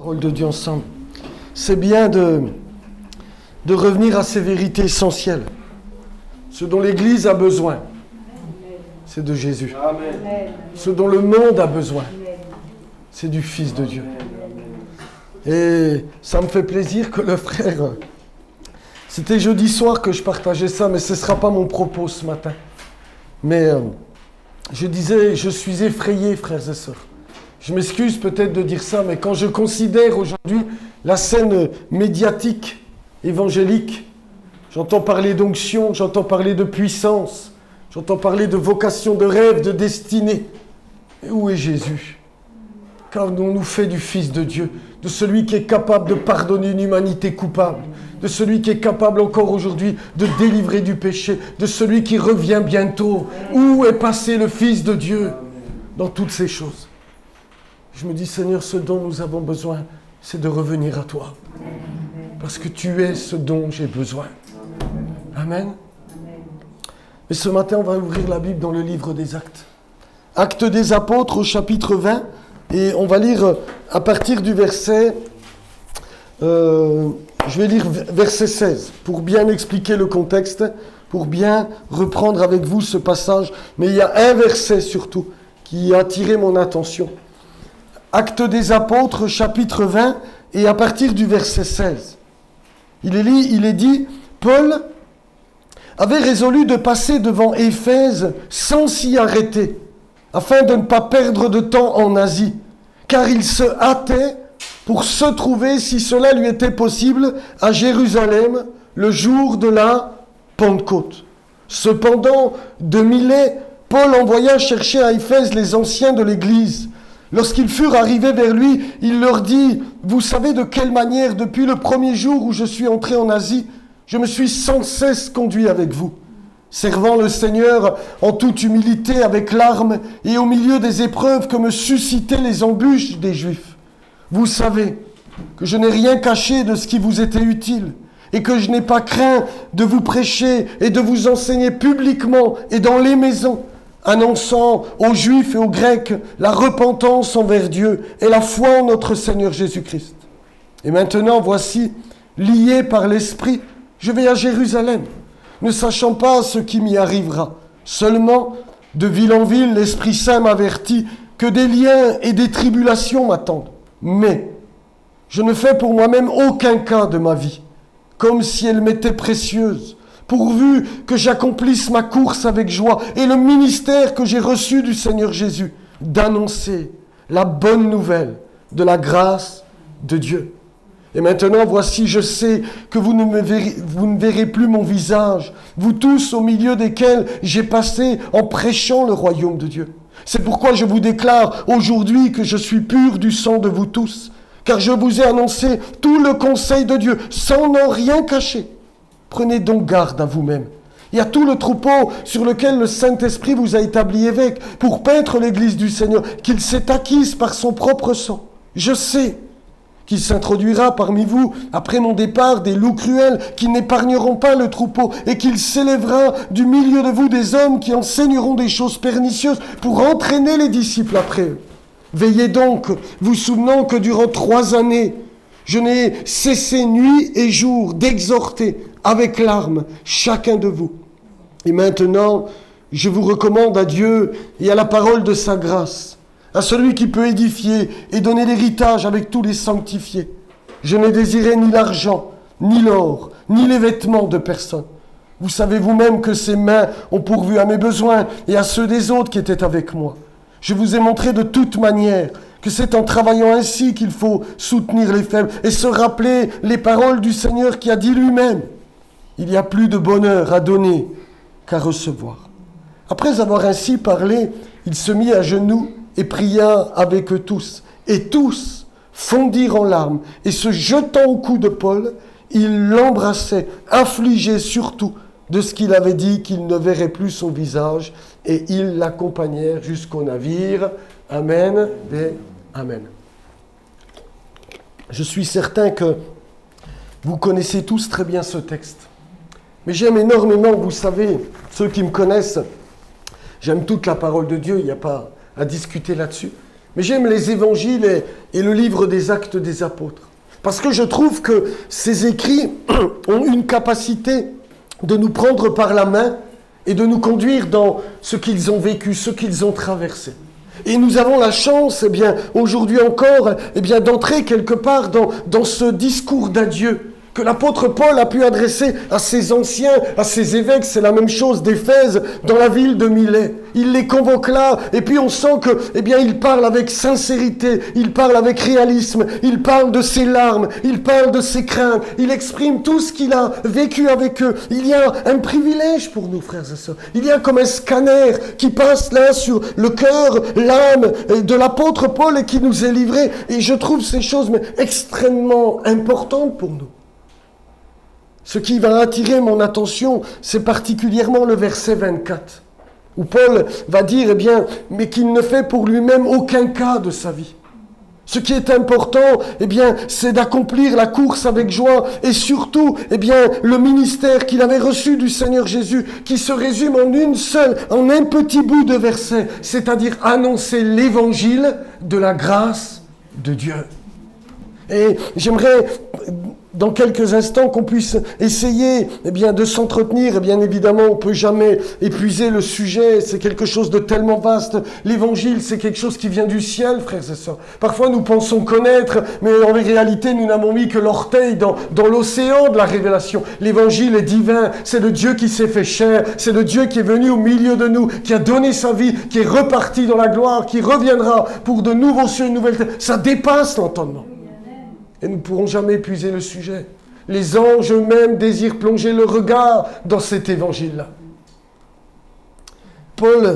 parole de Dieu ensemble. C'est bien de revenir à ces vérités essentielles. Ce dont l'Église a besoin, c'est de Jésus. Amen. Ce dont le monde a besoin, c'est du Fils de Dieu. Et ça me fait plaisir que le frère... C'était jeudi soir que je partageais ça, mais ce ne sera pas mon propos ce matin. Mais je disais, je suis effrayé, frères et sœurs. Je m'excuse peut-être de dire ça, mais quand je considère aujourd'hui la scène médiatique, évangélique, j'entends parler d'onction, j'entends parler de puissance, j'entends parler de vocation, de rêve, de destinée. Et où est Jésus? Qu'avons-nous fait du Fils de Dieu, de celui qui est capable de pardonner une humanité coupable, de celui qui est capable encore aujourd'hui de délivrer du péché, de celui qui revient bientôt? Où est passé le Fils de Dieu dans toutes ces choses? Je me dis, Seigneur, ce dont nous avons besoin, c'est de revenir à toi. Parce que tu es ce dont j'ai besoin. Amen. Et ce matin, on va ouvrir la Bible dans le livre des Actes. Actes des Apôtres au chapitre 20. Et on va lire à partir du verset... je vais lire verset 16 pour bien expliquer le contexte, pour bien reprendre avec vous ce passage. Mais il y a un verset surtout qui a attiré mon attention. Actes des Apôtres, chapitre 20, et à partir du verset 16. Il est dit, Paul avait résolu de passer devant Éphèse sans s'y arrêter, afin de ne pas perdre de temps en Asie, car il se hâtait pour se trouver, si cela lui était possible, à Jérusalem, le jour de la Pentecôte. Cependant, de Milet, Paul envoya chercher à Éphèse les anciens de l'Église. Lorsqu'ils furent arrivés vers lui, il leur dit, « Vous savez de quelle manière, depuis le premier jour où je suis entré en Asie, je me suis sans cesse conduit avec vous, servant le Seigneur en toute humilité avec larmes et au milieu des épreuves que me suscitaient les embûches des Juifs. Vous savez que je n'ai rien caché de ce qui vous était utile et que je n'ai pas craint de vous prêcher et de vous enseigner publiquement et dans les maisons, annonçant aux Juifs et aux Grecs la repentance envers Dieu et la foi en notre Seigneur Jésus-Christ. Et maintenant, voici, lié par l'Esprit, je vais à Jérusalem, ne sachant pas ce qui m'y arrivera. Seulement, de ville en ville, l'Esprit Saint m'avertit que des liens et des tribulations m'attendent. Mais je ne fais pour moi-même aucun cas de ma vie, comme si elle m'était précieuse, pourvu que j'accomplisse ma course avec joie et le ministère que j'ai reçu du Seigneur Jésus, d'annoncer la bonne nouvelle de la grâce de Dieu. Et maintenant, voici, je sais que vous ne verrez plus mon visage, vous tous au milieu desquels j'ai passé en prêchant le royaume de Dieu. C'est pourquoi je vous déclare aujourd'hui que je suis pur du sang de vous tous, car je vous ai annoncé tout le conseil de Dieu, sans en rien cacher. Prenez donc garde à vous-même et à tout le troupeau sur lequel le Saint-Esprit vous a établi évêque pour paître l'Église du Seigneur, qu'il s'est acquise par son propre sang. Je sais qu'il s'introduira parmi vous, après mon départ, des loups cruels qui n'épargneront pas le troupeau, et qu'il s'élèvera du milieu de vous des hommes qui enseigneront des choses pernicieuses pour entraîner les disciples après eux. Veillez donc, vous souvenant que durant 3 années, je n'ai cessé nuit et jour d'exhorter avec larmes chacun de vous. Et maintenant, je vous recommande à Dieu et à la parole de sa grâce, à celui qui peut édifier et donner l'héritage avec tous les sanctifiés. Je n'ai désiré ni l'argent, ni l'or, ni les vêtements de personne. Vous savez vous-même que ces mains ont pourvu à mes besoins et à ceux des autres qui étaient avec moi. Je vous ai montré de toute manière que c'est en travaillant ainsi qu'il faut soutenir les faibles et se rappeler les paroles du Seigneur qui a dit lui-même, « Il y a plus de bonheur à donner qu'à recevoir. » Après avoir ainsi parlé, il se mit à genoux et pria avec eux tous. Et tous fondirent en larmes, et se jetant au cou de Paul, ils l'embrassaient, affligés surtout de ce qu'il avait dit qu'il ne verrait plus son visage, et ils l'accompagnèrent jusqu'au navire. Amen et Amen. Je suis certain que vous connaissez tous très bien ce texte. Mais j'aime énormément, vous savez, ceux qui me connaissent, j'aime toute la parole de Dieu, il n'y a pas à discuter là-dessus. Mais j'aime les évangiles et le livre des Actes des Apôtres. Parce que je trouve que ces écrits ont une capacité de nous prendre par la main et de nous conduire dans ce qu'ils ont vécu, ce qu'ils ont traversé. Et nous avons la chance, aujourd'hui encore, d'entrer quelque part dans ce discours d'adieu que l'apôtre Paul a pu adresser à ses anciens, à ses évêques. C'est la même chose d'Éphèse, dans la ville de Milet. Il les convoque là, et puis on sent que, il parle avec sincérité, il parle avec réalisme, il parle de ses larmes, il parle de ses craintes, il exprime tout ce qu'il a vécu avec eux. Il y a un privilège pour nous, frères et sœurs. Il y a comme un scanner qui passe là sur le cœur, l'âme de l'apôtre Paul et qui nous est livré. Et je trouve ces choses extrêmement importantes pour nous. Ce qui va attirer mon attention, c'est particulièrement le verset 24, où Paul va dire, mais qu'il ne fait pour lui-même aucun cas de sa vie. Ce qui est important, c'est d'accomplir la course avec joie et surtout, le ministère qu'il avait reçu du Seigneur Jésus, qui se résume en un petit bout de verset, c'est-à-dire annoncer l'évangile de la grâce de Dieu. Et j'aimerais, dans quelques instants, qu'on puisse essayer de s'entretenir. Bien évidemment, on ne peut jamais épuiser le sujet. C'est quelque chose de tellement vaste. L'évangile, c'est quelque chose qui vient du ciel, frères et sœurs. Parfois, nous pensons connaître, mais en réalité, nous n'avons mis que l'orteil dans l'océan de la révélation. L'évangile est divin. C'est le Dieu qui s'est fait chair. C'est le Dieu qui est venu au milieu de nous, qui a donné sa vie, qui est reparti dans la gloire, qui reviendra pour de nouveaux cieux et une nouvelle terre. Ça dépasse l'entendement. Et nous ne pourrons jamais épuiser le sujet. Les anges eux-mêmes désirent plonger le regard dans cet évangile-là. Paul,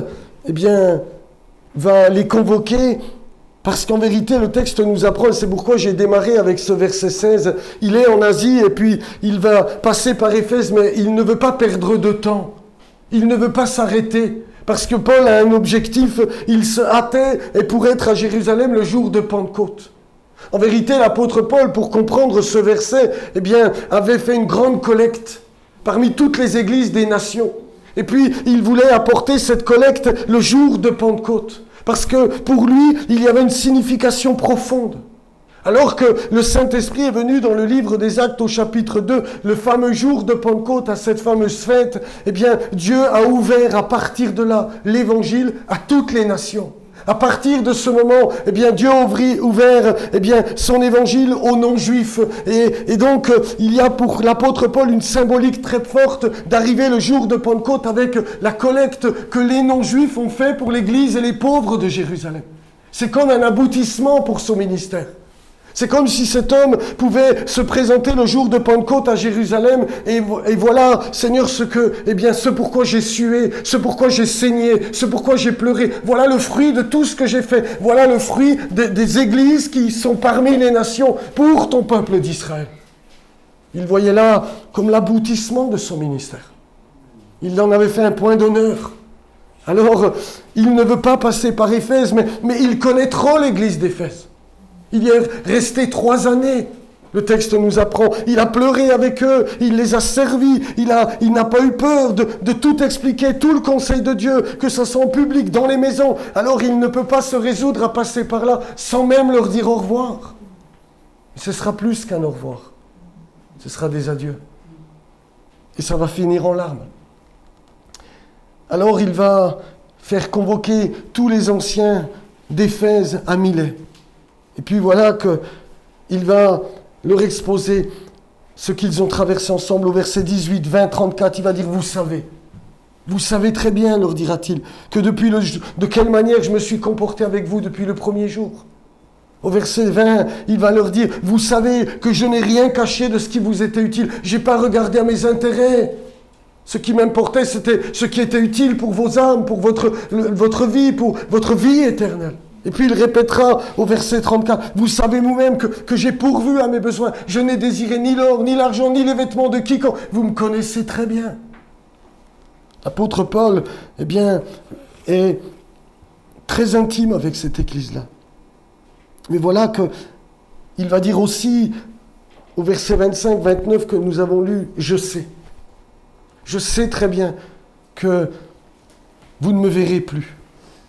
va les convoquer parce qu'en vérité, le texte nous apprend, et c'est pourquoi j'ai démarré avec ce verset 16. Il est en Asie et puis il va passer par Éphèse, mais il ne veut pas perdre de temps. Il ne veut pas s'arrêter. Parce que Paul a un objectif, il se hâtait et pour être à Jérusalem le jour de Pentecôte. En vérité, l'apôtre Paul, pour comprendre ce verset, avait fait une grande collecte parmi toutes les églises des nations. Et puis, il voulait apporter cette collecte le jour de Pentecôte. Parce que pour lui, il y avait une signification profonde. Alors que le Saint-Esprit est venu dans le livre des Actes au chapitre 2, le fameux jour de Pentecôte, à cette fameuse fête, Dieu a ouvert à partir de là l'évangile à toutes les nations. À partir de ce moment, Dieu a ouvert son évangile aux non-juifs. Et donc, il y a pour l'apôtre Paul une symbolique très forte d'arriver le jour de Pentecôte avec la collecte que les non-juifs ont fait pour l'église et les pauvres de Jérusalem. C'est comme un aboutissement pour son ministère. C'est comme si cet homme pouvait se présenter le jour de Pentecôte à Jérusalem et voilà, Seigneur, ce pourquoi j'ai sué, ce pourquoi j'ai saigné, ce pourquoi j'ai pleuré. Voilà le fruit de tout ce que j'ai fait. Voilà le fruit des églises qui sont parmi les nations pour ton peuple d'Israël. Il voyait là comme l'aboutissement de son ministère. Il en avait fait un point d'honneur. Alors, il ne veut pas passer par Éphèse, mais il connaît trop l'église d'Éphèse. Il y est resté 3 années, le texte nous apprend. Il a pleuré avec eux, il les a servis, il n'a pas eu peur de tout expliquer, tout le conseil de Dieu, que ce soit en public, dans les maisons. Alors il ne peut pas se résoudre à passer par là sans même leur dire au revoir. Ce sera plus qu'un au revoir, ce sera des adieux. Et ça va finir en larmes. Alors il va faire convoquer tous les anciens d'Éphèse à Milet. Et puis voilà qu'il va leur exposer ce qu'ils ont traversé ensemble au verset 18, 20, 34. Il va dire, vous savez très bien, leur dira-t-il, que de quelle manière je me suis comporté avec vous depuis le premier jour. Au verset 20, il va leur dire, vous savez que je n'ai rien caché de ce qui vous était utile. Je n'ai pas regardé à mes intérêts. Ce qui m'importait, c'était ce qui était utile pour vos âmes, pour votre vie, pour votre vie éternelle. Et puis il répétera au verset 34, « Vous savez vous-même que j'ai pourvu à mes besoins. Je n'ai désiré ni l'or, ni l'argent, ni les vêtements de quiconque. Vous me connaissez très bien. » L'apôtre Paul, est très intime avec cette église-là. Mais voilà qu'il va dire aussi au verset 25, 29 que nous avons lu, « Je sais. Je sais très bien que vous ne me verrez plus. »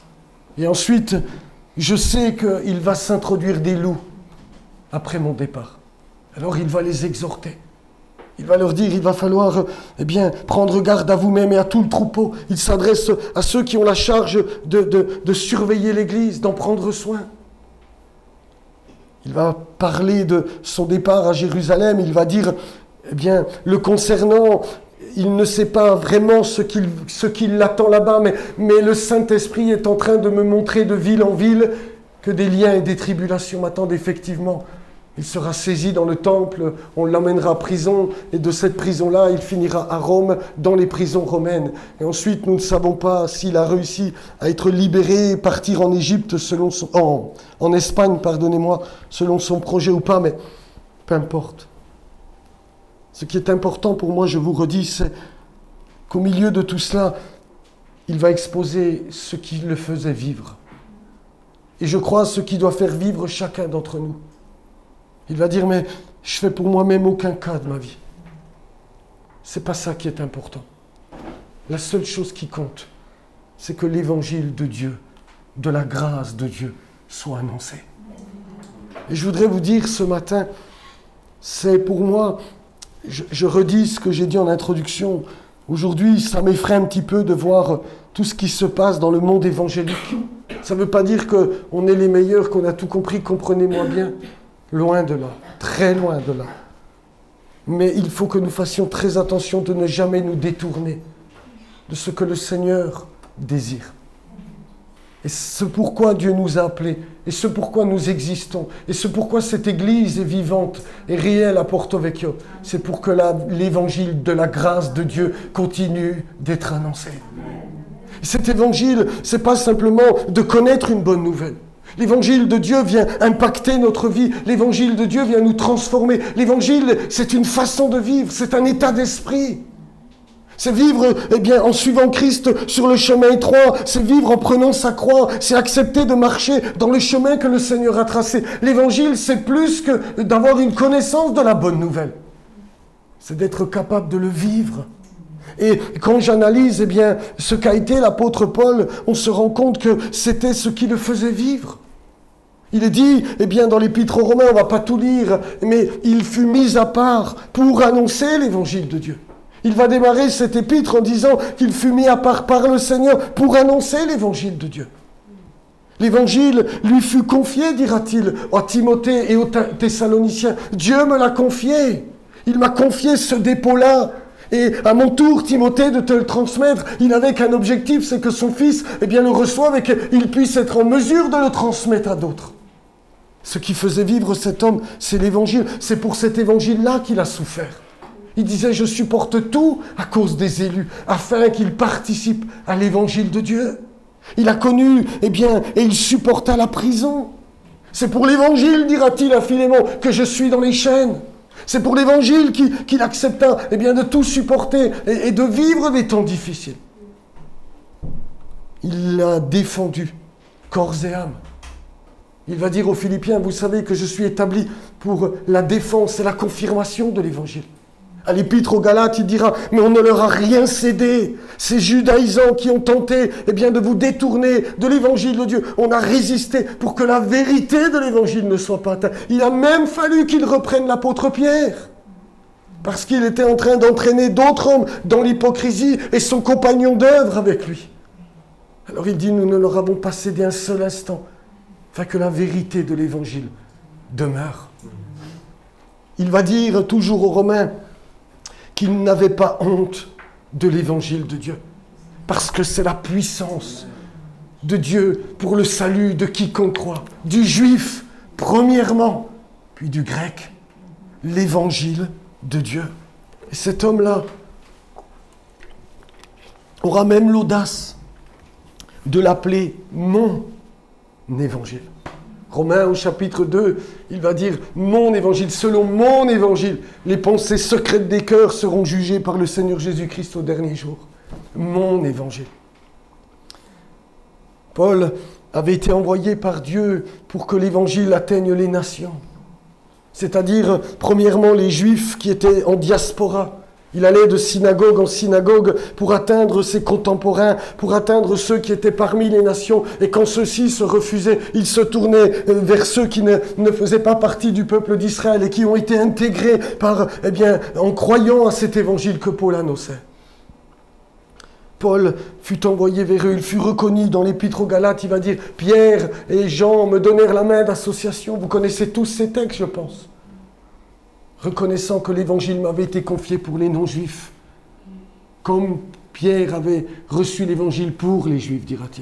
Et ensuite, je sais qu'il va s'introduire des loups après mon départ. Alors il va les exhorter. Il va leur dire, il va falloir prendre garde à vous-même et à tout le troupeau. Il s'adresse à ceux qui ont la charge de surveiller l'Église, d'en prendre soin. Il va parler de son départ à Jérusalem. Il va dire, le concernant, il ne sait pas vraiment ce qui l'attend là-bas, mais le Saint-Esprit est en train de me montrer de ville en ville que des liens et des tribulations m'attendent effectivement. Il sera saisi dans le temple, on l'emmènera à prison, et de cette prison-là, il finira à Rome, dans les prisons romaines. Et ensuite, nous ne savons pas s'il a réussi à être libéré et partir en Égypte, en Espagne, pardonnez-moi, selon son projet ou pas, mais peu importe. Ce qui est important pour moi, je vous redis, c'est qu'au milieu de tout cela, il va exposer ce qui le faisait vivre. Et je crois ce qui doit faire vivre chacun d'entre nous. Il va dire, mais je fais pour moi-même aucun cas de ma vie. C'est pas ça qui est important. La seule chose qui compte, c'est que l'évangile de Dieu, de la grâce de Dieu, soit annoncé. Et je voudrais vous dire ce matin, c'est pour moi, je redis ce que j'ai dit en introduction, aujourd'hui ça m'effraie un petit peu de voir tout ce qui se passe dans le monde évangélique. Ça ne veut pas dire qu'on est les meilleurs, qu'on a tout compris, comprenez-moi bien. Loin de là, très loin de là. Mais il faut que nous fassions très attention de ne jamais nous détourner de ce que le Seigneur désire. Et ce pourquoi Dieu nous a appelés, et ce pourquoi nous existons, et ce pourquoi cette Église est vivante et réelle à Porto Vecchio, c'est pour que l'évangile de la grâce de Dieu continue d'être annoncé. Et cet évangile, ce n'est pas simplement de connaître une bonne nouvelle. L'évangile de Dieu vient impacter notre vie. L'évangile de Dieu vient nous transformer. L'évangile, c'est une façon de vivre, c'est un état d'esprit. C'est vivre en suivant Christ sur le chemin étroit, c'est vivre en prenant sa croix, c'est accepter de marcher dans le chemin que le Seigneur a tracé. L'évangile, c'est plus que d'avoir une connaissance de la bonne nouvelle. C'est d'être capable de le vivre. Et quand j'analyse ce qu'a été l'apôtre Paul, on se rend compte que c'était ce qui le faisait vivre. Il est dit, dans l'Épître aux Romains, on ne va pas tout lire, mais il fut mis à part pour annoncer l'évangile de Dieu. Il va démarrer cet épître en disant qu'il fut mis à part par le Seigneur pour annoncer l'évangile de Dieu. L'évangile lui fut confié, dira-t-il, à Timothée et aux Thessaloniciens. Dieu me l'a confié. Il m'a confié ce dépôt-là. Et à mon tour, Timothée, de te le transmettre, il n'avait qu'un objectif, c'est que son fils le reçoive et qu'il puisse être en mesure de le transmettre à d'autres. Ce qui faisait vivre cet homme, c'est l'évangile. C'est pour cet évangile-là qu'il a souffert. Il disait, je supporte tout à cause des élus, afin qu'ils participent à l'évangile de Dieu. Il a connu, et il supporta la prison. C'est pour l'évangile, dira-t-il à Philémon, que je suis dans les chaînes. C'est pour l'évangile qu'il accepta de tout supporter et de vivre des temps difficiles. Il l'a défendu, corps et âme. Il va dire aux Philippiens, vous savez que je suis établi pour la défense et la confirmation de l'évangile. À l'Épître aux Galates, il dira, mais on ne leur a rien cédé. Ces judaïsants qui ont tenté de vous détourner de l'évangile de Dieu, on a résisté pour que la vérité de l'évangile ne soit pas atteinte. Il a même fallu qu'ils reprennent l'apôtre Pierre, parce qu'il était en train d'entraîner d'autres hommes dans l'hypocrisie et son compagnon d'œuvre avec lui. Alors il dit, nous ne leur avons pas cédé un seul instant, afin que la vérité de l'évangile demeure. Il va dire toujours aux Romains, qu'il n'avait pas honte de l'évangile de Dieu. Parce que c'est la puissance de Dieu pour le salut de quiconque croit. Du juif, premièrement, puis du grec. L'évangile de Dieu. Et cet homme-là aura même l'audace de l'appeler mon évangile. Romains au chapitre 2, il va dire « Mon évangile, selon mon évangile, les pensées secrètes des cœurs seront jugées par le Seigneur Jésus-Christ au dernier jour. » Mon évangile. Paul avait été envoyé par Dieu pour que l'évangile atteigne les nations. C'est-à-dire, premièrement, les Juifs qui étaient en diaspora. Il allait de synagogue en synagogue pour atteindre ses contemporains, pour atteindre ceux qui étaient parmi les nations. Et quand ceux-ci se refusaient, il se tournait vers ceux qui ne faisaient pas partie du peuple d'Israël et qui ont été intégrés en croyant à cet évangile que Paul annonçait. Paul fut envoyé vers eux, il fut reconnu dans l'épître aux Galates, il va dire « Pierre et Jean me donnèrent la main d'association ». Vous connaissez tous ces textes, je pense. Reconnaissant que l'évangile m'avait été confié pour les non-juifs, comme Pierre avait reçu l'évangile pour les juifs, dira-t-il.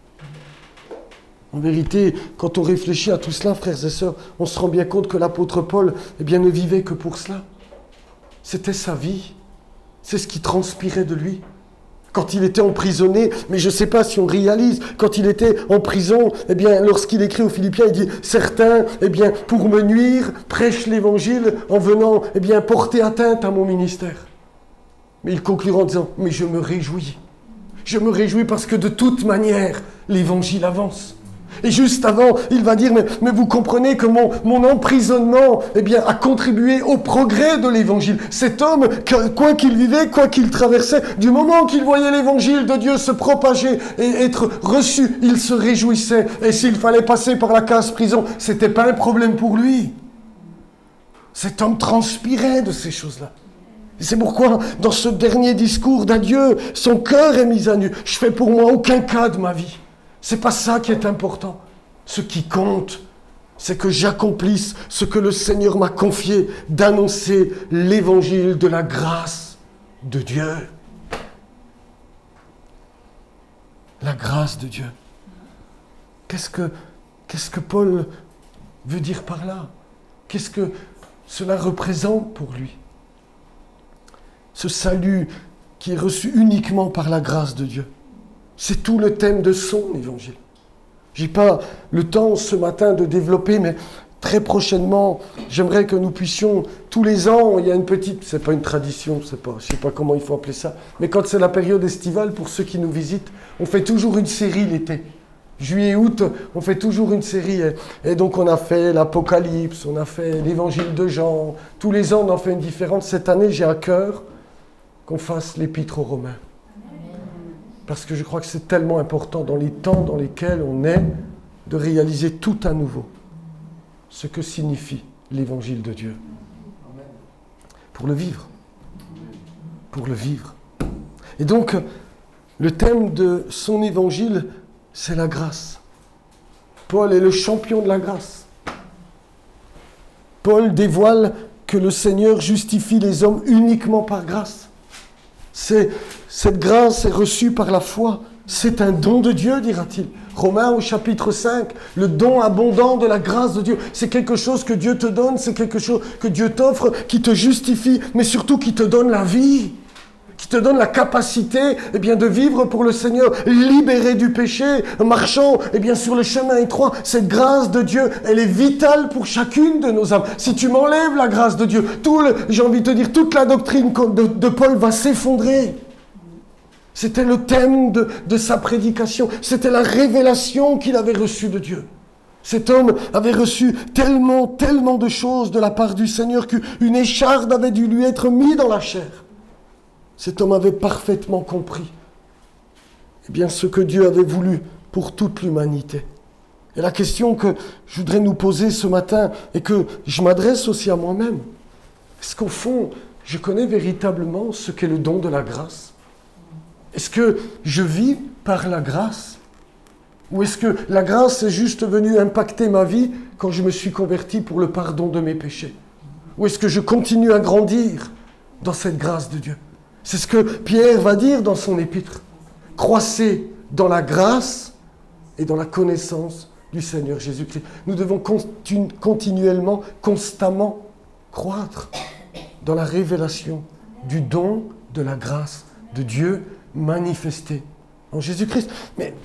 En vérité, quand on réfléchit à tout cela, frères et sœurs, on se rend bien compte que l'apôtre Paul ne vivait que pour cela. C'était sa vie, c'est ce qui transpirait de lui. Quand il était emprisonné, mais je ne sais pas si on réalise, quand il était en prison, lorsqu'il écrit aux Philippiens, il dit « Certains, pour me nuire, prêchent l'évangile en venant, porter atteinte à mon ministère. » Mais il conclura en disant « Mais je me réjouis. Je me réjouis parce que de toute manière, l'évangile avance. » Et juste avant, il va dire, mais vous comprenez que mon emprisonnement a contribué au progrès de l'évangile. Cet homme, quoi qu'il vivait, quoi qu'il traversait, du moment qu'il voyait l'évangile de Dieu se propager et être reçu, il se réjouissait. Et s'il fallait passer par la case prison, ce n'était pas un problème pour lui. Cet homme transpirait de ces choses-là. Et c'est pourquoi, dans ce dernier discours d'adieu, son cœur est mis à nu. Je fais pour moi aucun cas de ma vie. C'est pas ça qui est important. Ce qui compte, c'est que j'accomplisse ce que le Seigneur m'a confié, d'annoncer l'évangile de la grâce de Dieu. La grâce de Dieu. Qu'est-ce que Paul veut dire par là? Qu'est-ce que cela représente pour lui? Ce salut qui est reçu uniquement par la grâce de Dieu. C'est tout le thème de son évangile. Je n'ai pas le temps ce matin de développer, mais très prochainement, j'aimerais que nous puissions, tous les ans, il y a une petite, c'est pas une tradition, je sais pas comment il faut appeler ça, mais quand c'est la période estivale, pour ceux qui nous visitent, on fait toujours une série l'été. Juillet, août, on fait toujours une série. Et donc on a fait l'Apocalypse, on a fait l'évangile de Jean. Tous les ans, on en fait une différente. Cette année, j'ai à cœur qu'on fasse l'épître aux Romains. Parce que je crois que c'est tellement important dans les temps dans lesquels on est de réaliser tout à nouveau ce que signifie l'évangile de Dieu. Pour le vivre. Pour le vivre. Et donc, le thème de son évangile, c'est la grâce. Paul est le champion de la grâce. Paul dévoile que le Seigneur justifie les hommes uniquement par grâce. Cette grâce est reçue par la foi. C'est un don de Dieu, dira-t-il. Romains au chapitre 5, le don abondant de la grâce de Dieu. C'est quelque chose que Dieu te donne, c'est quelque chose que Dieu t'offre, qui te justifie, mais surtout qui te donne la vie, qui te donne la capacité de vivre pour le Seigneur, libéré du péché, marchant sur le chemin étroit. Cette grâce de Dieu, elle est vitale pour chacune de nos âmes. Si tu m'enlèves la grâce de Dieu, j'ai envie de te dire, toute la doctrine de Paul va s'effondrer. C'était le thème de sa prédication. C'était la révélation qu'il avait reçue de Dieu. Cet homme avait reçu tellement de choses de la part du Seigneur qu'une écharde avait dû lui être mise dans la chair. Cet homme avait parfaitement compris ce que Dieu avait voulu pour toute l'humanité. Et la question que je voudrais nous poser ce matin et que je m'adresse aussi à moi-même, est-ce qu'au fond, je connais véritablement ce qu'est le don de la grâce? Est-ce que je vis par la grâce? Ou est-ce que la grâce est juste venue impacter ma vie quand je me suis converti pour le pardon de mes péchés? Ou est-ce que je continue à grandir dans cette grâce de Dieu? C'est ce que Pierre va dire dans son épître. Croissez dans la grâce et dans la connaissance du Seigneur Jésus-Christ. Nous devons continuellement, constamment croître dans la révélation du don de la grâce de Dieu manifesté en Jésus-Christ. Mais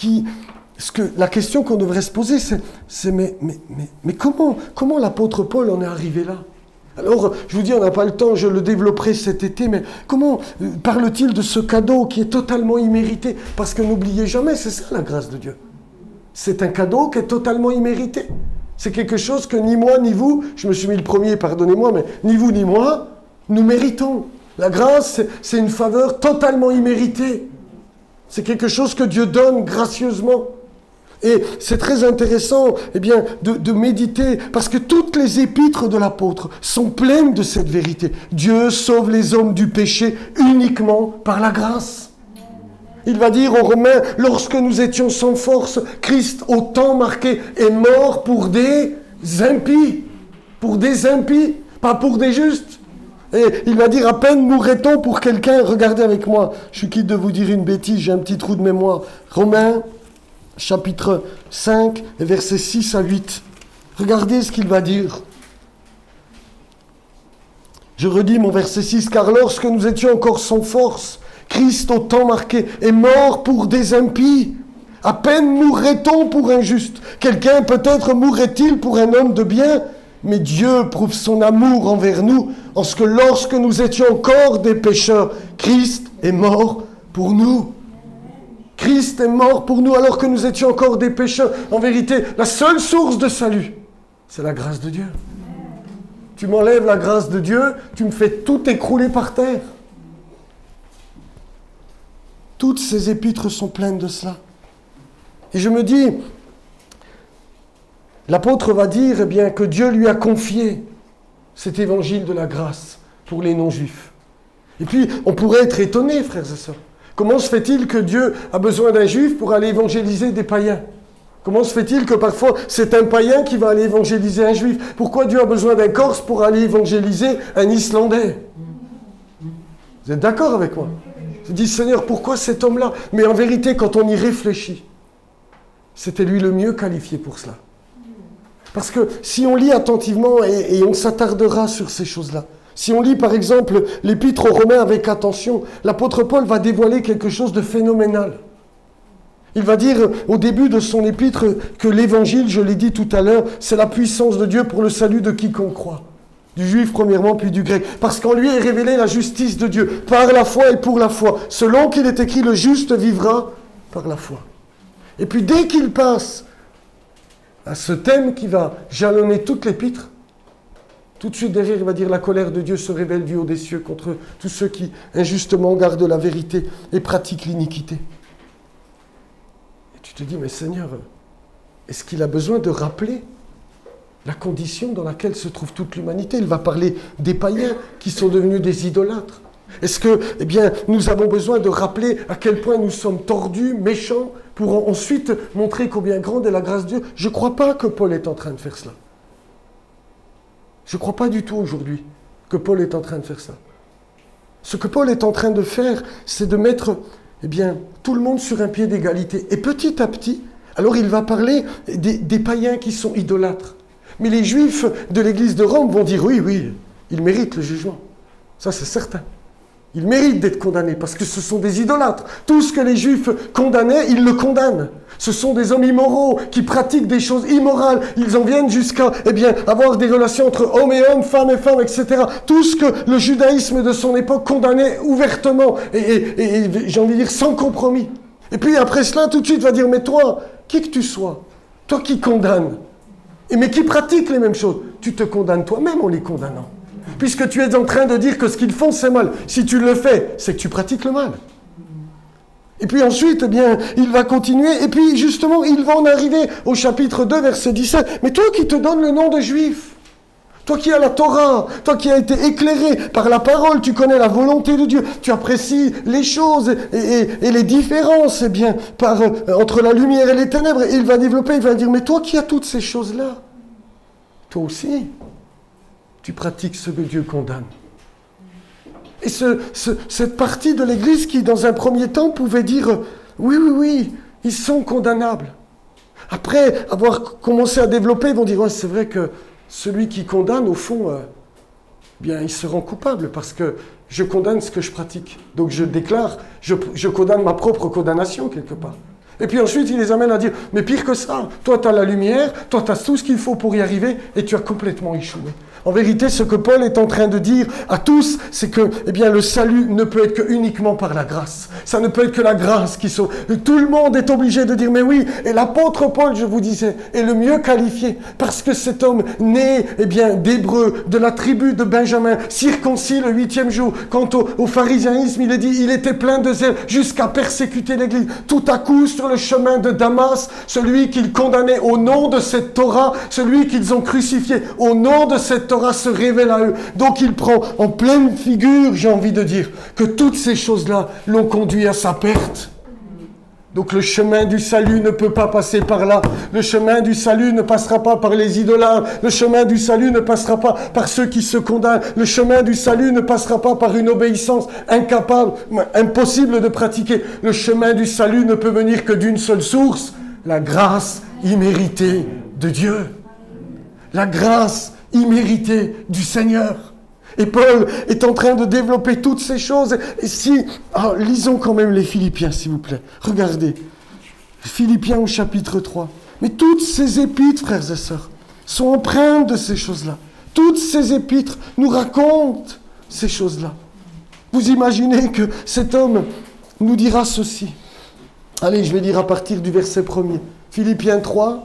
la question qu'on devrait se poser, c'est mais comment l'apôtre Paul en est arrivé là? Alors, je vous dis, on n'a pas le temps, je le développerai cet été, mais comment parle-t-il de ce cadeau qui est totalement immérité? Parce que n'oubliez jamais, c'est ça la grâce de Dieu. C'est un cadeau qui est totalement immérité. C'est quelque chose que ni moi, ni vous, je me suis mis le premier, pardonnez-moi, mais ni vous, ni moi, nous méritons. La grâce, c'est une faveur totalement imméritée. C'est quelque chose que Dieu donne gracieusement. Et c'est très intéressant de méditer, parce que toutes les épîtres de l'apôtre sont pleines de cette vérité. Dieu sauve les hommes du péché uniquement par la grâce. Il va dire aux Romains, lorsque nous étions sans force, Christ, au temps marqué, est mort pour des impies. Pour des impies, pas pour des justes. Et il va dire, à peine mourrait-on pour quelqu'un. Regardez avec moi, je suis quitte de vous dire une bêtise, j'ai un petit trou de mémoire. Romains, chapitre 5, versets 6 à 8. Regardez ce qu'il va dire. Je redis mon verset 6, car lorsque nous étions encore sans force, Christ, au temps marqué, est mort pour des impies. À peine mourrait-on pour un juste. Quelqu'un peut-être mourrait-il pour un homme de bien, mais Dieu prouve son amour envers nous, en ce que lorsque nous étions encore des pécheurs, Christ est mort pour nous. Christ est mort pour nous alors que nous étions encore des pécheurs. En vérité, la seule source de salut, c'est la grâce de Dieu. Tu m'enlèves la grâce de Dieu, tu me fais tout écrouler par terre. Toutes ces épîtres sont pleines de cela. Et je me dis, l'apôtre va dire que Dieu lui a confié cet évangile de la grâce pour les non-juifs. Et puis, on pourrait être étonné, frères et sœurs. Comment se fait-il que Dieu a besoin d'un juif pour aller évangéliser des païens? Comment se fait-il que parfois c'est un païen qui va aller évangéliser un juif? Pourquoi Dieu a besoin d'un Corse pour aller évangéliser un Islandais? Vous êtes d'accord avec moi? Je dis, Seigneur, pourquoi cet homme-là? Mais en vérité, quand on y réfléchit, c'était lui le mieux qualifié pour cela. Parce que si on lit attentivement, et on s'attardera sur ces choses-là, si on lit par exemple l'épître aux Romains avec attention, l'apôtre Paul va dévoiler quelque chose de phénoménal. Il va dire au début de son épître que l'évangile, je l'ai dit tout à l'heure, c'est la puissance de Dieu pour le salut de quiconque croit. Du juif premièrement, puis du grec. Parce qu'en lui est révélée la justice de Dieu, par la foi et pour la foi. Selon qu'il est écrit, le juste vivra par la foi. Et puis dès qu'il passe à ce thème qui va jalonner toute l'épître, tout de suite derrière, il va dire, la colère de Dieu se révèle du haut des cieux contre tous ceux qui injustement gardent la vérité et pratiquent l'iniquité. Et tu te dis, mais Seigneur, est-ce qu'il a besoin de rappeler la condition dans laquelle se trouve toute l'humanité? Il va parler des païens qui sont devenus des idolâtres. Est-ce que, nous avons besoin de rappeler à quel point nous sommes tordus, méchants, pour ensuite montrer combien grande est la grâce de Dieu? Je ne crois pas que Paul est en train de faire cela. Je ne crois pas du tout aujourd'hui que Paul est en train de faire ça. Ce que Paul est en train de faire, c'est de mettre tout le monde sur un pied d'égalité. Et petit à petit, alors il va parler des païens qui sont idolâtres. Mais les juifs de l'église de Rome vont dire, oui, ils méritent le jugement. Ça, c'est certain. Ils méritent d'être condamnés parce que ce sont des idolâtres. Tout ce que les juifs condamnaient, ils le condamnent. Ce sont des hommes immoraux qui pratiquent des choses immorales. Ils en viennent jusqu'à avoir des relations entre hommes et hommes, femmes et femmes, etc. Tout ce que le judaïsme de son époque condamnait ouvertement et j'ai envie de dire sans compromis. Et puis après cela, tout de suite, va dire, mais toi, qui que tu sois, toi qui condamnes, mais qui pratique les mêmes choses, tu te condamnes toi-même en les condamnant. Puisque tu es en train de dire que ce qu'ils font, c'est mal. Si tu le fais, c'est que tu pratiques le mal. Et puis ensuite, il va continuer. Et puis justement, il va en arriver au chapitre 2, verset 17. Mais toi qui te donnes le nom de juif, toi qui as la Torah, toi qui as été éclairé par la parole, tu connais la volonté de Dieu, tu apprécies les choses et les différences entre la lumière et les ténèbres. Et il va développer, il va dire, mais toi qui as toutes ces choses-là, toi aussi, tu pratiques ce que Dieu condamne. Et cette partie de l'Église qui, dans un premier temps, pouvait dire « Oui, ils sont condamnables ». Après avoir commencé à développer, ils vont dire « Ouais, c'est vrai que celui qui condamne, au fond, il se rend coupable parce que je condamne ce que je pratique. Donc je déclare, je condamne ma propre condamnation quelque part. » Et puis ensuite, il les amène à dire, mais pire que ça, toi tu as la lumière, toi tu as tout ce qu'il faut pour y arriver, et tu as complètement échoué. En vérité, ce que Paul est en train de dire à tous, c'est que le salut ne peut être que uniquement par la grâce. Ça ne peut être que la grâce qui sauve. Et tout le monde est obligé de dire, mais oui, et l'apôtre Paul, je vous disais, est le mieux qualifié, parce que cet homme né d'Hébreu, de la tribu de Benjamin, circoncis le 8e jour, quant au pharisianisme, il est dit, il était plein de zèle jusqu'à persécuter l'Église. Tout à coup, sur le chemin de Damas, celui qu'ils condamnaient au nom de cette Torah, celui qu'ils ont crucifié au nom de cette Torah se révèle à eux. Donc il prend en pleine figure, j'ai envie de dire, que toutes ces choses-là l'ont conduit à sa perte. Donc le chemin du salut ne peut pas passer par là. Le chemin du salut ne passera pas par les idolâtres. Le chemin du salut ne passera pas par ceux qui se condamnent. Le chemin du salut ne passera pas par une obéissance incapable, impossible de pratiquer. Le chemin du salut ne peut venir que d'une seule source, la grâce imméritée de Dieu. La grâce imméritée du Seigneur. Et Paul est en train de développer toutes ces choses. Et lisons quand même les Philippiens, s'il vous plaît. Regardez. Philippiens au chapitre 3. Mais toutes ces épîtres, frères et sœurs, sont empreintes de ces choses-là. Toutes ces épîtres nous racontent ces choses-là. Vous imaginez que cet homme nous dira ceci. Allez, je vais lire à partir du verset 1er. Philippiens 3,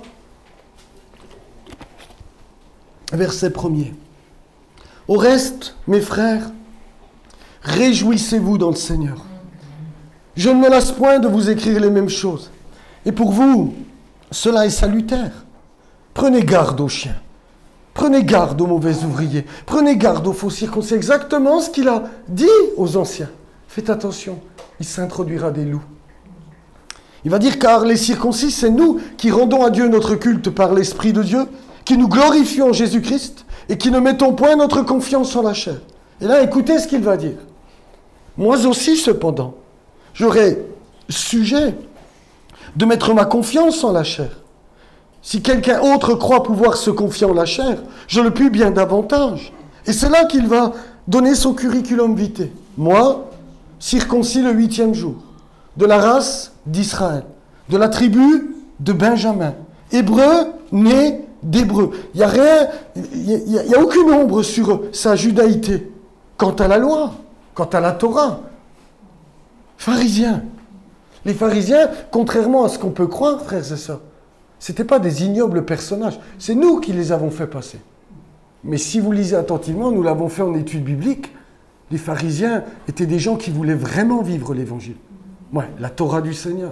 verset 1er. Au reste, mes frères, réjouissez-vous dans le Seigneur. Je ne me lasse point de vous écrire les mêmes choses. Et pour vous, cela est salutaire. Prenez garde aux chiens. Prenez garde aux mauvais ouvriers. Prenez garde aux faux circoncis. C'est exactement ce qu'il a dit aux anciens. Faites attention, il s'introduira des loups. Il va dire, car les circoncis, c'est nous qui rendons à Dieu notre culte par l'Esprit de Dieu, qui nous glorifions en Jésus-Christ, et qui ne mettons point notre confiance en la chair. Et là, écoutez ce qu'il va dire. Moi aussi, cependant, j'aurais sujet de mettre ma confiance en la chair. Si quelqu'un autre croit pouvoir se confier en la chair, je le puis bien davantage. Et c'est là qu'il va donner son curriculum vitae. Moi, circoncis le 8e jour, de la race d'Israël, de la tribu de Benjamin, hébreu, né d'hébreu. Il n'y a rien, il n'y a aucune ombre sur sa judaïté. Quant à la loi, quant à la Torah, pharisiens. Les pharisiens, contrairement à ce qu'on peut croire, frères et sœurs, ce n'étaient pas des ignobles personnages. C'est nous qui les avons fait passer. Mais si vous lisez attentivement, nous l'avons fait en études bibliques, les pharisiens étaient des gens qui voulaient vraiment vivre l'évangile. Ouais, la Torah du Seigneur.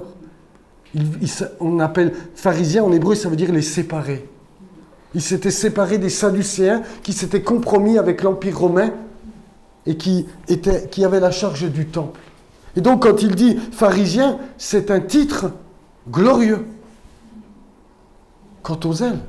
On appelle pharisiens en hébreu, ça veut dire les séparés. Ils s'étaient séparés des Sadducéens qui s'étaient compromis avec l'Empire romain et qui avaient la charge du temple. Et donc quand il dit pharisien, c'est un titre glorieux. Quant aux ailes,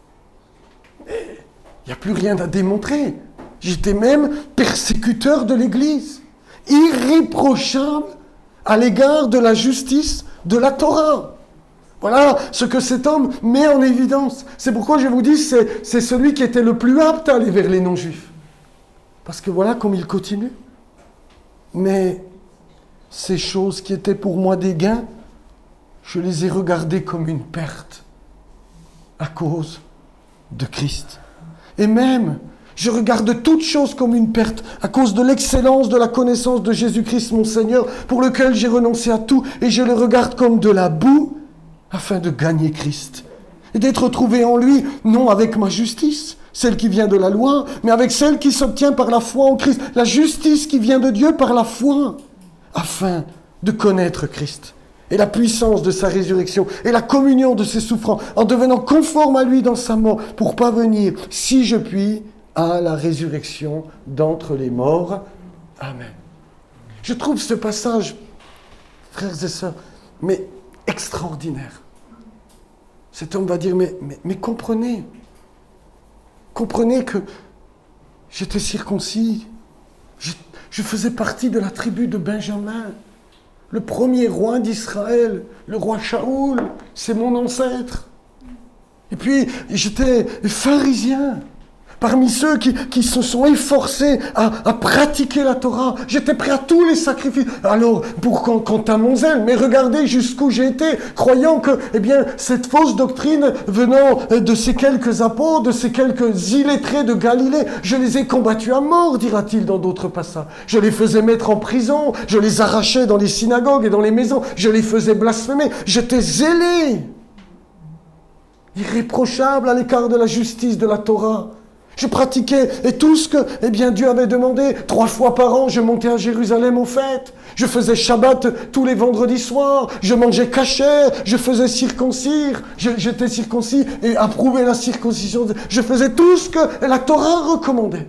il n'y a plus rien à démontrer. J'étais même persécuteur de l'Église, irréprochable à l'égard de la justice de la Torah. Voilà ce que cet homme met en évidence. C'est pourquoi je vous dis, c'est celui qui était le plus apte à aller vers les non-juifs. Parce que voilà comme il continue. Mais ces choses qui étaient pour moi des gains, je les ai regardées comme une perte à cause de Christ. Et même, je regarde toutes choses comme une perte à cause de l'excellence de la connaissance de Jésus-Christ mon Seigneur, pour lequel j'ai renoncé à tout, et je le regarde comme de la boue, afin de gagner Christ. Et d'être trouvé en lui, non avec ma justice, celle qui vient de la loi, mais avec celle qui s'obtient par la foi en Christ, la justice qui vient de Dieu par la foi, afin de connaître Christ, et la puissance de sa résurrection, et la communion de ses souffrances, en devenant conforme à lui dans sa mort, pour parvenir, si je puis, à la résurrection d'entre les morts. Amen. Je trouve ce passage, frères et sœurs, mais extraordinaire. Cet homme va dire, mais comprenez que j'étais circoncis, je faisais partie de la tribu de Benjamin, le premier roi d'Israël, le roi Shaoul, c'est mon ancêtre. Et puis, j'étais pharisien. Parmi ceux qui se sont efforcés à pratiquer la Torah, j'étais prêt à tous les sacrifices. Alors, quant à mon zèle, mais regardez jusqu'où j'ai été, croyant que, cette fausse doctrine venant de ces quelques apôtres, de ces quelques illettrés de Galilée, je les ai combattus à mort, dira-t-il dans d'autres passages. Je les faisais mettre en prison, je les arrachais dans les synagogues et dans les maisons, je les faisais blasphémer. J'étais zélé, irréprochable à l'écart de la justice de la Torah. Je pratiquais, et tout ce que Dieu avait demandé. 3 fois par an, je montais à Jérusalem aux fêtes. Je faisais Shabbat tous les vendredis soirs. Je mangeais kasher. Je faisais circoncire. J'étais circoncis et approuvais la circoncision. Je faisais tout ce que la Torah recommandait.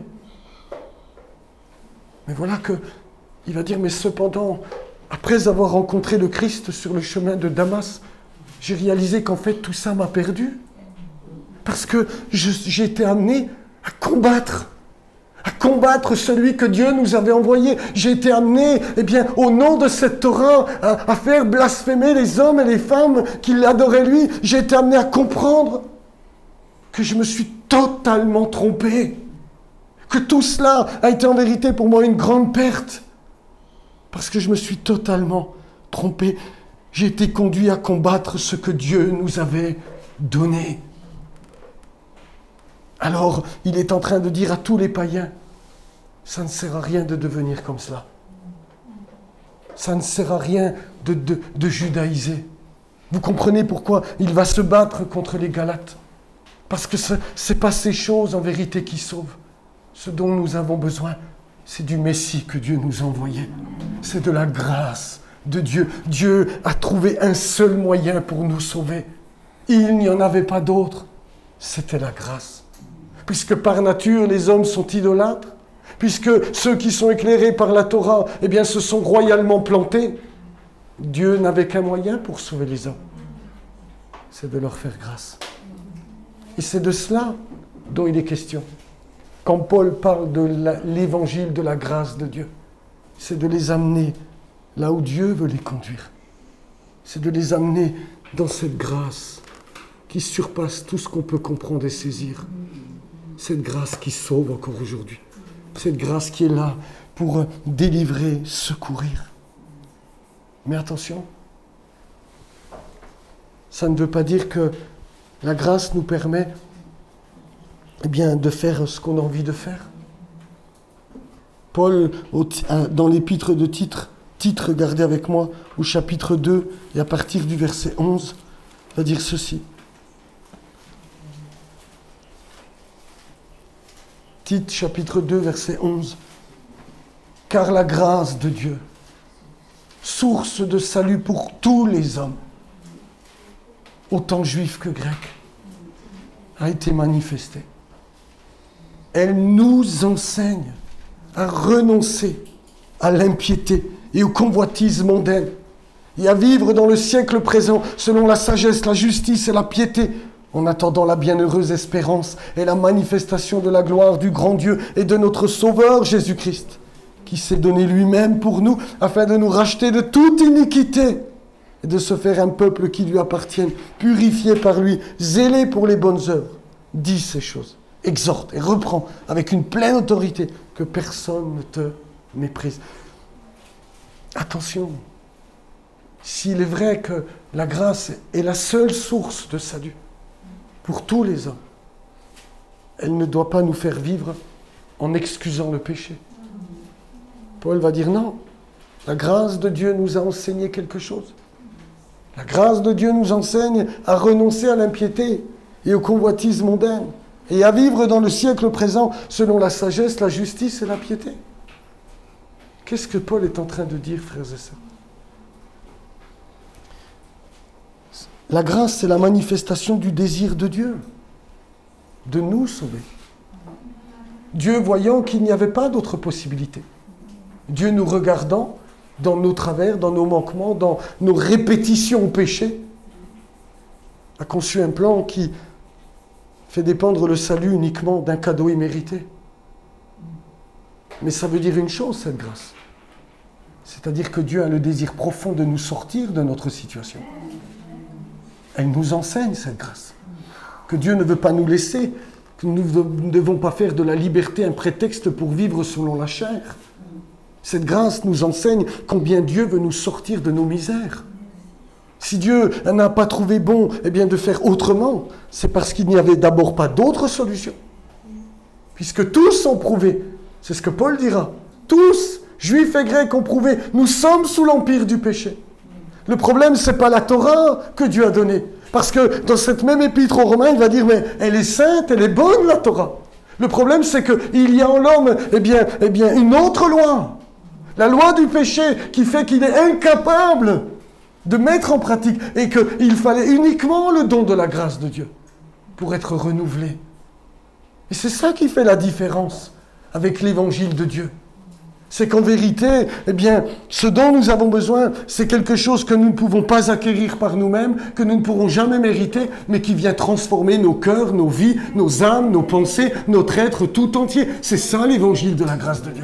Mais voilà que, il va dire, mais cependant, après avoir rencontré le Christ sur le chemin de Damas, j'ai réalisé qu'en fait, tout ça m'a perdu. Parce que j'ai été amené à combattre celui que Dieu nous avait envoyé. J'ai été amené, au nom de cette Torah, à faire blasphémer les hommes et les femmes qui l'adoraient lui. J'ai été amené à comprendre que je me suis totalement trompé. Que tout cela a été en vérité pour moi une grande perte. Parce que je me suis totalement trompé. J'ai été conduit à combattre ce que Dieu nous avait donné. Alors, il est en train de dire à tous les païens, ça ne sert à rien de devenir comme cela. Ça ne sert à rien de judaïser. Vous comprenez pourquoi il va se battre contre les Galates? Parce que ce n'est pas ces choses en vérité qui sauvent. Ce dont nous avons besoin, c'est du Messie que Dieu nous a envoyé. C'est de la grâce de Dieu. Dieu a trouvé un seul moyen pour nous sauver. Il n'y en avait pas d'autre. C'était la grâce. Puisque par nature, les hommes sont idolâtres, puisque ceux qui sont éclairés par la Torah, se sont royalement plantés, Dieu n'avait qu'un moyen pour sauver les hommes. C'est de leur faire grâce. Et c'est de cela dont il est question. Quand Paul parle de l'évangile de la grâce de Dieu, c'est de les amener là où Dieu veut les conduire. C'est de les amener dans cette grâce qui surpasse tout ce qu'on peut comprendre et saisir. Cette grâce qui sauve encore aujourd'hui. Cette grâce qui est là pour délivrer, secourir. Mais attention, ça ne veut pas dire que la grâce nous permet de faire ce qu'on a envie de faire. Paul, dans l'épître de Titre, regardez avec moi, au chapitre 2, et à partir du verset 11, va dire ceci. Tite, chapitre 2, verset 11. « Car la grâce de Dieu, source de salut pour tous les hommes, autant juifs que grecs, a été manifestée. Elle nous enseigne à renoncer à l'impiété et aux convoitises mondaines et à vivre dans le siècle présent selon la sagesse, la justice et la piété, en attendant la bienheureuse espérance et la manifestation de la gloire du grand Dieu et de notre Sauveur Jésus-Christ, qui s'est donné lui-même pour nous, afin de nous racheter de toute iniquité et de se faire un peuple qui lui appartienne, purifié par lui, zélé pour les bonnes œuvres. Dis ces choses, exhorte et reprend avec une pleine autorité, que personne ne te méprise. » Attention, s'il est vrai que la grâce est la seule source de salut, pour tous les hommes, elle ne doit pas nous faire vivre en excusant le péché. Paul va dire non, la grâce de Dieu nous a enseigné quelque chose. La grâce de Dieu nous enseigne à renoncer à l'impiété et aux convoitises mondaines et à vivre dans le siècle présent selon la sagesse, la justice et la piété. Qu'est-ce que Paul est en train de dire, frères et sœurs? La grâce, c'est la manifestation du désir de Dieu, de nous sauver. Dieu voyant qu'il n'y avait pas d'autre possibilité. Dieu nous regardant dans nos travers, dans nos manquements, dans nos répétitions au péché, a conçu un plan qui fait dépendre le salut uniquement d'un cadeau immérité. Mais ça veut dire une chose, cette grâce. C'est-à-dire que Dieu a le désir profond de nous sortir de notre situation. Elle nous enseigne cette grâce. Que Dieu ne veut pas nous laisser que nous ne devons pas faire de la liberté un prétexte pour vivre selon la chair. Cette grâce nous enseigne combien Dieu veut nous sortir de nos misères. Si Dieu n'a pas trouvé bon de faire autrement, c'est parce qu'il n'y avait d'abord pas d'autre solution. Puisque tous ont prouvé, c'est ce que Paul dira, tous, juifs et grecs, ont prouvé, nous sommes sous l'empire du péché. Le problème, ce n'est pas la Torah que Dieu a donnée. Parce que dans cette même épître aux Romains, il va dire, mais elle est sainte, elle est bonne, la Torah. Le problème, c'est qu'il y a en l'homme une autre loi. La loi du péché qui fait qu'il est incapable de mettre en pratique et qu'il fallait uniquement le don de la grâce de Dieu pour être renouvelé. Et c'est ça qui fait la différence avec l'évangile de Dieu. C'est qu'en vérité, ce dont nous avons besoin, c'est quelque chose que nous ne pouvons pas acquérir par nous-mêmes, que nous ne pourrons jamais mériter, mais qui vient transformer nos cœurs, nos vies, nos âmes, nos pensées, notre être tout entier. C'est ça l'évangile de la grâce de Dieu.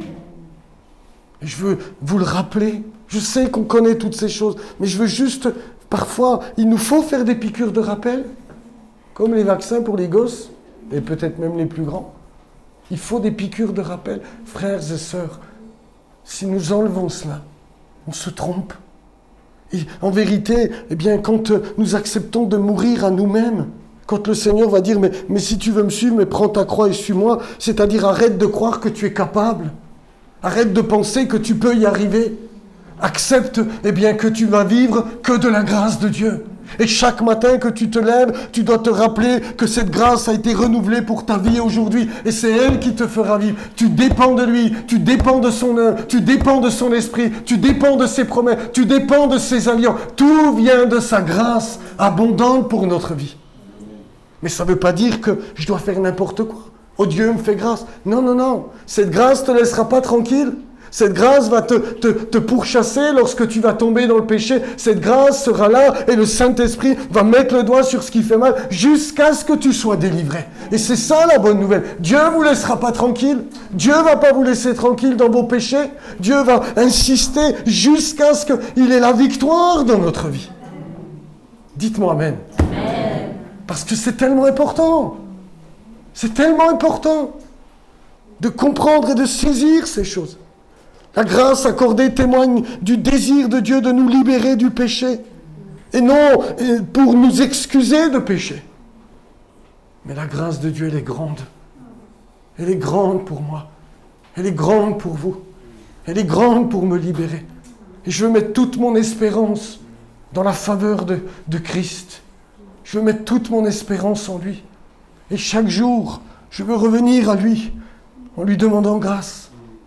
Et je veux vous le rappeler. Je sais qu'on connaît toutes ces choses, mais je veux juste, parfois, il nous faut faire des piqûres de rappel, comme les vaccins pour les gosses, et peut-être même les plus grands. Il faut des piqûres de rappel. Frères et sœurs, si nous enlevons cela, on se trompe. Et en vérité, quand nous acceptons de mourir à nous-mêmes, quand le Seigneur va dire, mais si tu veux me suivre, mais prends ta croix et suis-moi, c'est-à-dire arrête de croire que tu es capable. Arrête de penser que tu peux y arriver. Accepte que tu vas vivre que de la grâce de Dieu. Et chaque matin que tu te lèves, tu dois te rappeler que cette grâce a été renouvelée pour ta vie aujourd'hui. Et c'est elle qui te fera vivre. Tu dépends de lui, tu dépends de son œuvre, tu dépends de son esprit, tu dépends de ses promesses, tu dépends de ses alliances. Tout vient de sa grâce abondante pour notre vie. Mais ça ne veut pas dire que je dois faire n'importe quoi. Oh, Dieu me fait grâce. Non, non, non. Cette grâce ne te laissera pas tranquille. Cette grâce va te pourchasser lorsque tu vas tomber dans le péché. Cette grâce sera là et le Saint-Esprit va mettre le doigt sur ce qui fait mal jusqu'à ce que tu sois délivré. Et c'est ça la bonne nouvelle. Dieu ne vous laissera pas tranquille. Dieu ne va pas vous laisser tranquille dans vos péchés. Dieu va insister jusqu'à ce qu'il ait la victoire dans notre vie. Dites-moi Amen. Amen. Parce que c'est tellement important. C'est tellement important de comprendre et de saisir ces choses. La grâce accordée témoigne du désir de Dieu de nous libérer du péché. Et non pour nous excuser de pécher. Mais la grâce de Dieu, elle est grande. Elle est grande pour moi. Elle est grande pour vous. Elle est grande pour me libérer. Et je veux mettre toute mon espérance dans la faveur de Christ. Je veux mettre toute mon espérance en lui. Et chaque jour, je veux revenir à lui en lui demandant grâce.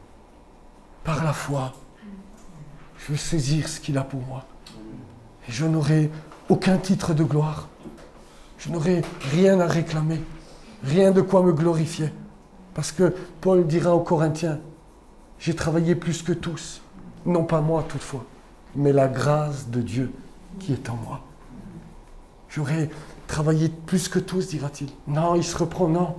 Par la foi, je veux saisir ce qu'il a pour moi. Et je n'aurai aucun titre de gloire. Je n'aurai rien à réclamer, rien de quoi me glorifier. Parce que Paul dira aux Corinthiens, j'ai travaillé plus que tous, non pas moi toutefois, mais la grâce de Dieu qui est en moi. J'aurais travaillé plus que tous, dira-t-il. Non, il se reprend, non.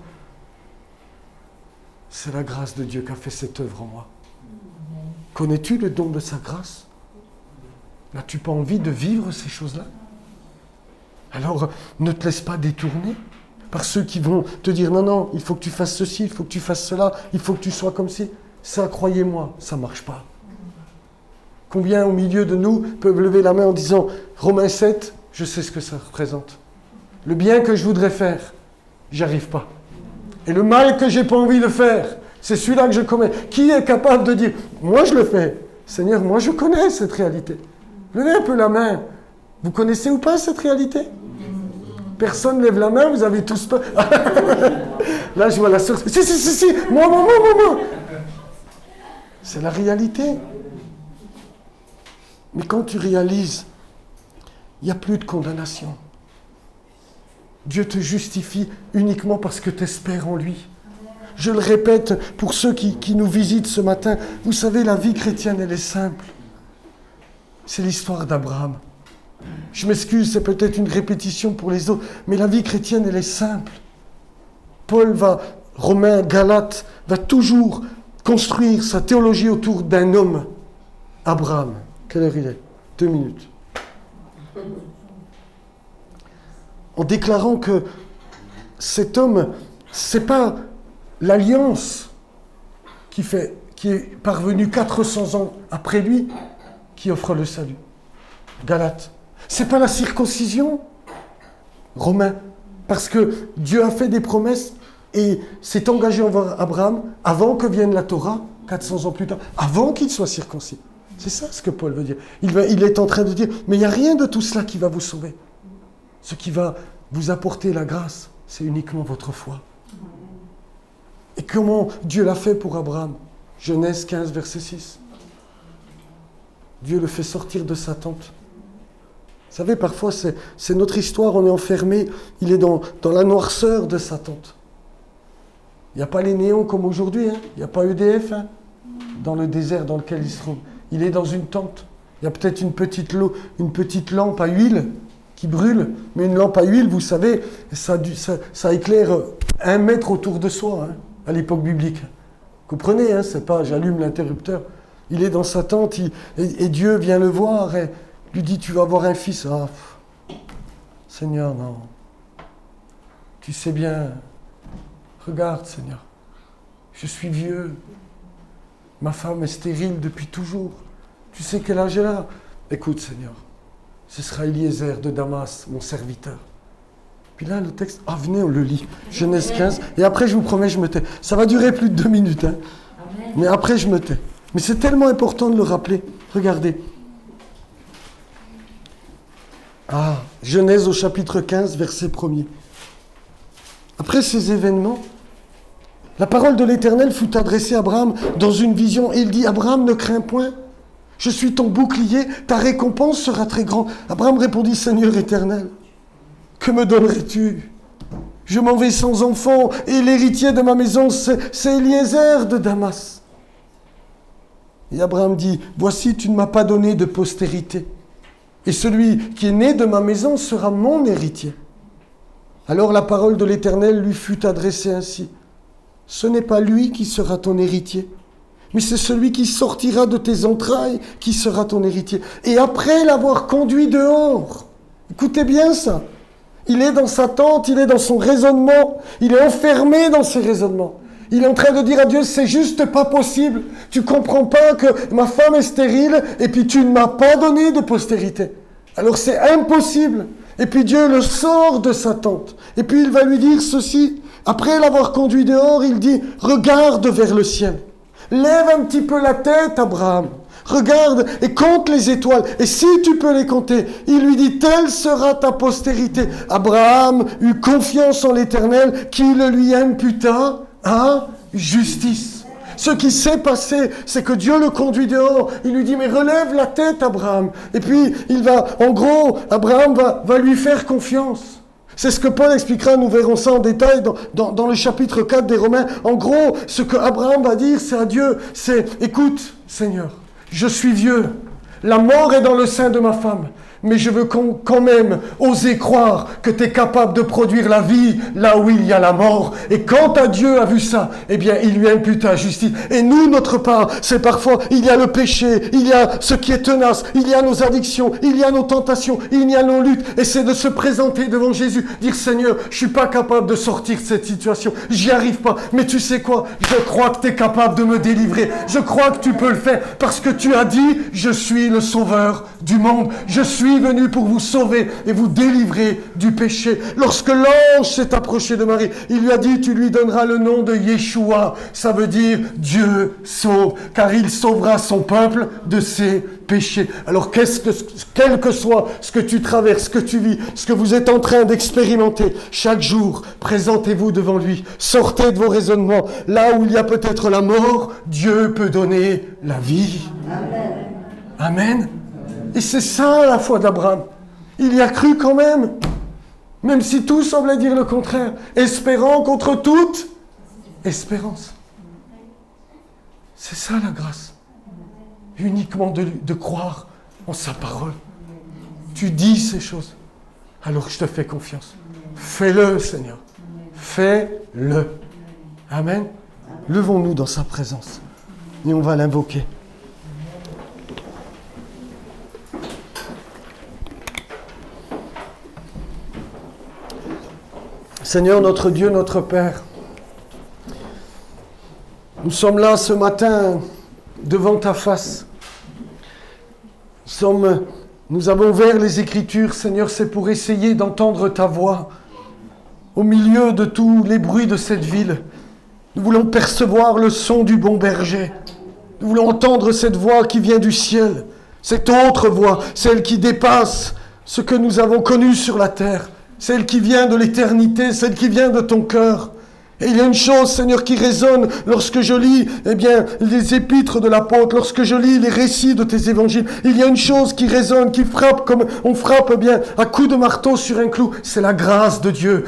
C'est la grâce de Dieu qui a fait cette œuvre en moi. Connais-tu le don de sa grâce? N'as-tu pas envie de vivre ces choses-là? Alors, ne te laisse pas détourner par ceux qui vont te dire, non, non, il faut que tu fasses ceci, il faut que tu fasses cela, il faut que tu sois comme ci. Ça, croyez-moi, ça ne marche pas. Combien au milieu de nous peuvent lever la main en disant, Romains 7, je sais ce que ça représente. Le bien que je voudrais faire, j'y arrive pas. Et le mal que j'ai pas envie de faire, c'est celui-là que je commets. Qui est capable de dire, moi je le fais. Seigneur, moi je connais cette réalité. Levez un peu la main. Vous connaissez ou pas cette réalité? Personne ne lève la main, vous avez tous peur. Là je vois la source. Si, moi. C'est la réalité. Mais quand tu réalises, il n'y a plus de condamnation. Dieu te justifie uniquement parce que tu espères en lui. Je le répète pour ceux qui nous visitent ce matin. Vous savez, la vie chrétienne, elle est simple. C'est l'histoire d'Abraham. Je m'excuse, c'est peut-être une répétition pour les autres, mais la vie chrétienne, elle est simple. Paul Romains, Galates, va toujours construire sa théologie autour d'un homme, Abraham. Quelle heure il est? 2 minutes. En déclarant que cet homme C'est pas l'alliance qui est parvenue 400 ans après lui qui offre le salut. Galates. C'est pas la circoncision. Romains. Parce que Dieu a fait des promesses et s'est engagé envers Abraham avant que vienne la Torah, 400 ans plus tard, avant qu'il soit circoncis. C'est ça ce que Paul veut dire. Il est en train de dire, mais il n'y a rien de tout cela qui va vous sauver. Ce qui va vous apporter la grâce, c'est uniquement votre foi. Et comment Dieu l'a fait pour Abraham? Genèse 15, verset 6. Dieu le fait sortir de sa tente. Vous savez, parfois, c'est notre histoire, on est enfermé, il est dans la noirceur de sa tente. Il n'y a pas les néons comme aujourd'hui, hein. Il n'y a pas EDF dans le désert dans lequel il se trouve. Il est dans une tente. Il y a peut-être une petite lampe à huile qui brûle, mais une lampe à huile, vous savez, ça éclaire 1 mètre autour de soi, hein, à l'époque biblique. Vous comprenez, hein, c'est pas j'allume l'interrupteur. Il est dans sa tente et Dieu vient le voir et lui dit, tu vas avoir un fils. Ah, Seigneur, non. Tu sais bien, regarde, Seigneur, je suis vieux. Ma femme est stérile depuis toujours. Tu sais quel âge elle a? Écoute, Seigneur, ce sera Eliezer de Damas, mon serviteur. Puis là, le texte, venez, on le lit. Genèse 15. Et après, je vous promets, je me tais. Ça va durer plus de 2 minutes. Hein. Mais après, je me tais. Mais c'est tellement important de le rappeler. Regardez. Genèse au chapitre 15, verset 1er. Après ces événements, la parole de l'Éternel fut adressée à Abraham dans une vision. Et il dit, Abraham, ne crains point. Je suis ton bouclier, ta récompense sera très grande. Abraham répondit, Seigneur éternel, que me donnerais-tu? Je m'en vais sans enfant, et l'héritier de ma maison, c'est Eliezer de Damas. Et Abraham dit, voici, tu ne m'as pas donné de postérité. Et celui qui est né de ma maison sera mon héritier. Alors la parole de l'Éternel lui fut adressée ainsi. Ce n'est pas lui qui sera ton héritier, mais c'est celui qui sortira de tes entrailles qui sera ton héritier. Et après l'avoir conduit dehors, écoutez bien ça, il est dans sa tente, il est dans son raisonnement, il est enfermé dans ses raisonnements. Il est en train de dire à Dieu, c'est juste pas possible. Tu comprends pas que ma femme est stérile et puis tu ne m'as pas donné de postérité. Alors c'est impossible. Et puis Dieu le sort de sa tente. Et puis il va lui dire ceci. Après l'avoir conduit dehors, il dit, regarde vers le ciel. Lève un petit peu la tête, Abraham. Regarde et compte les étoiles. Et si tu peux les compter, il lui dit, telle sera ta postérité. Abraham eut confiance en l'Éternel qui le lui imputa à justice. Ce qui s'est passé, c'est que Dieu le conduit dehors. Il lui dit, mais relève la tête, Abraham. Et puis, Abraham va lui faire confiance. C'est ce que Paul expliquera, nous verrons ça en détail dans le chapitre 4 des Romains. En gros, ce que Abraham va dire, c'est à Dieu, c'est, écoute, Seigneur, je suis vieux, la mort est dans le sein de ma femme. Mais je veux quand même oser croire que tu es capable de produire la vie là où il y a la mort. Et quand Dieu a vu ça, eh bien, il lui impute la justice. Et nous, notre part, c'est parfois, il y a le péché, il y a ce qui est tenace, il y a nos addictions, il y a nos tentations, il y a nos luttes. Et c'est de se présenter devant Jésus, dire, Seigneur, je suis pas capable de sortir de cette situation, j'y arrive pas. Mais tu sais quoi? Je crois que tu es capable de me délivrer. Je crois que tu peux le faire parce que tu as dit, je suis le sauveur du monde. Je suis venu pour vous sauver et vous délivrer du péché. Lorsque l'ange s'est approché de Marie, il lui a dit, tu lui donneras le nom de Yeshua. Ça veut dire Dieu sauve, car il sauvera son peuple de ses péchés. Alors quel que soit ce que tu traverses, ce que tu vis, ce que vous êtes en train d'expérimenter, chaque jour, présentez-vous devant lui. Sortez de vos raisonnements. Là où il y a peut-être la mort, Dieu peut donner la vie. Amen. Amen. Et c'est ça la foi d'Abraham. Il y a cru quand même si tout semblait dire le contraire, espérant contre toute espérance. C'est ça la grâce. Uniquement de croire en sa parole. Tu dis ces choses, alors je te fais confiance. Fais-le, Seigneur. Fais-le. Amen. Levons-nous dans sa présence et on va l'invoquer. Seigneur, notre Dieu, notre Père, Nous sommes là ce matin devant ta face. Nous avons ouvert les Écritures, Seigneur, c'est pour essayer d'entendre ta voix au milieu de tous les bruits de cette ville. Nous voulons percevoir le son du bon berger. Nous voulons entendre cette voix qui vient du ciel, cette autre voix, celle qui dépasse ce que nous avons connu sur la terre, celle qui vient de l'éternité, celle qui vient de ton cœur. Et il y a une chose, Seigneur, qui résonne lorsque je lis, les épîtres de l'apôtre, lorsque je lis les récits de tes évangiles. Il y a une chose qui résonne, qui frappe comme on frappe, à coups de marteau sur un clou. C'est la grâce de Dieu,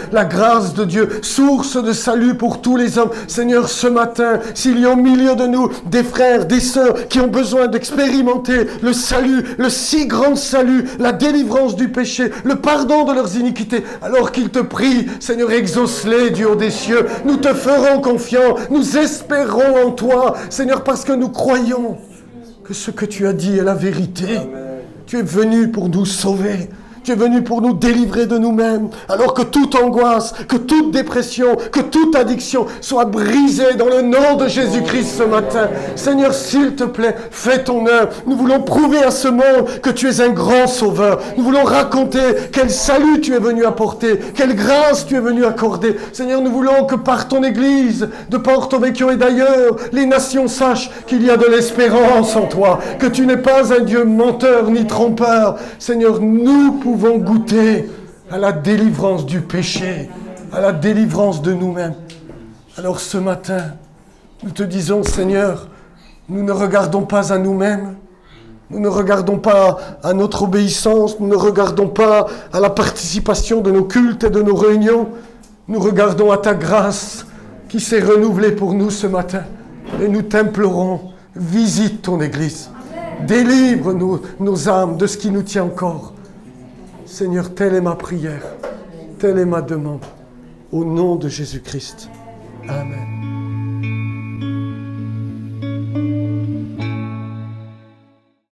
source de salut pour tous les hommes. Seigneur, ce matin, s'il y a au milieu de nous des frères, des sœurs qui ont besoin d'expérimenter le salut, le si grand salut, la délivrance du péché, le pardon de leurs iniquités, alors qu'ils te prient, Seigneur, exauce-les du haut des cieux. Nous te ferons confiance, nous espérons en toi, Seigneur, parce que nous croyons que ce que tu as dit est la vérité. Amen. Tu es venu pour nous sauver. Tu es venu pour nous délivrer de nous-mêmes, alors que toute angoisse, que toute dépression, que toute addiction soit brisée dans le nom de Jésus-Christ ce matin. Seigneur, s'il te plaît, fais ton œuvre. Nous voulons prouver à ce monde que tu es un grand sauveur. Nous voulons raconter quel salut tu es venu apporter, quelle grâce tu es venu accorder. Seigneur, nous voulons que par ton Église, de Porto Vecchio et d'ailleurs, les nations sachent qu'il y a de l'espérance en toi, que tu n'es pas un Dieu menteur ni trompeur. Seigneur, nous pouvons goûter à la délivrance du péché, à la délivrance de nous-mêmes. Alors ce matin, nous te disons, Seigneur, nous ne regardons pas à nous-mêmes, nous ne regardons pas à notre obéissance, nous ne regardons pas à la participation de nos cultes et de nos réunions, nous regardons à ta grâce qui s'est renouvelée pour nous ce matin. Et nous t'implorons, visite ton Église, délivre nos âmes de ce qui nous tient encore. Seigneur, telle est ma prière, telle est ma demande, au nom de Jésus-Christ. Amen.